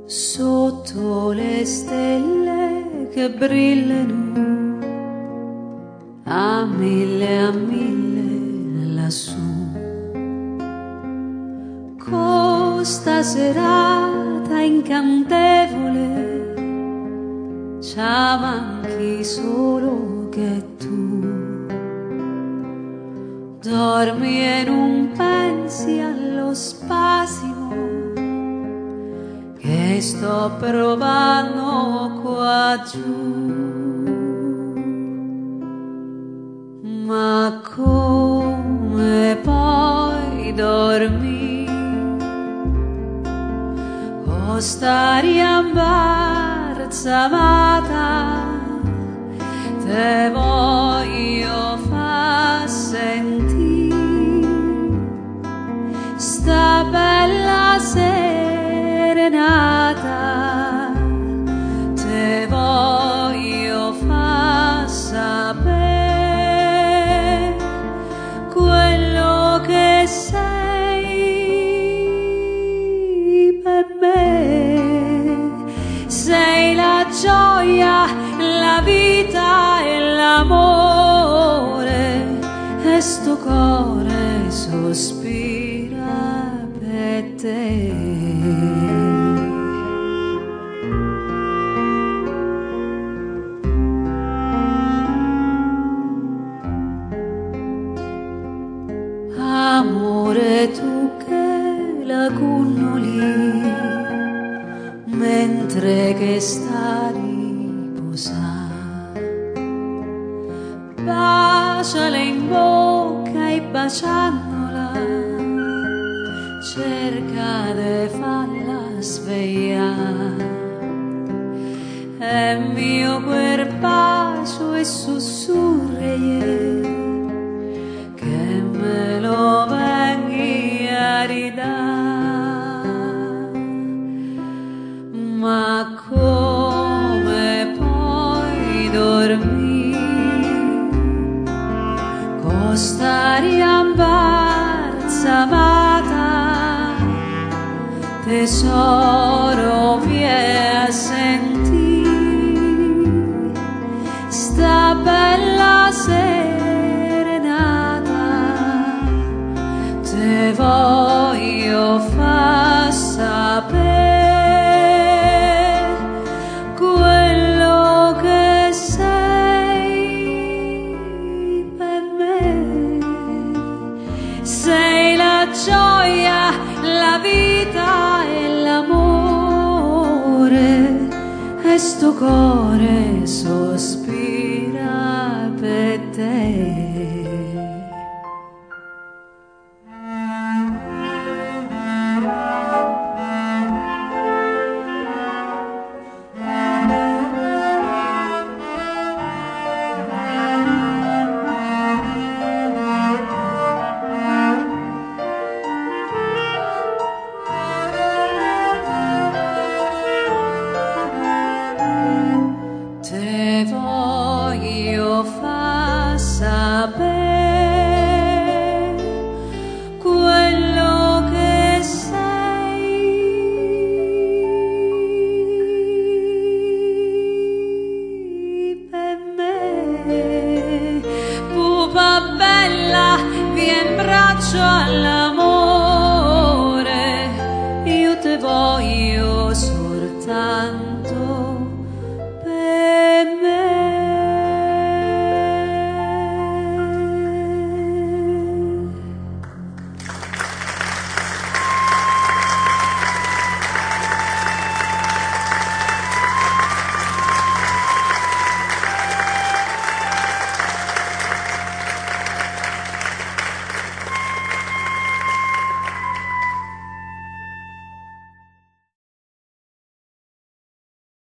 sotto le stelle che brillano a mille lassù. Costa serata incantevole, c'avanchi solo che tu dormi e non pensi allo spasimo che sto provando qua giù. Ma come puoi dormire con st'aria imbalsamata? Te voglio far sentire sta bella serenata, te voglio far sapere quello che sei per me. Sei la gioia, la vita e l'amore, e sto cuore sospira per te. Amore, tu che lagunnoli mentre che sta riposando, baciale in bocca e baciandola cerca di farla svegliare. È mio quel bacio e sussurri che me lo vengi a ridare. Ma come puoi dormire con st'aria imbalsamata? Tesoro, vieni a sentire sta bella serenata, te voglio far sapere quello che sei per me. Sei la gioia, la vita e l'amore, e sto cuore sospira per te. Te voglio far sapere quello che sei per me. Pupa bella, vieni in braccio all'amore.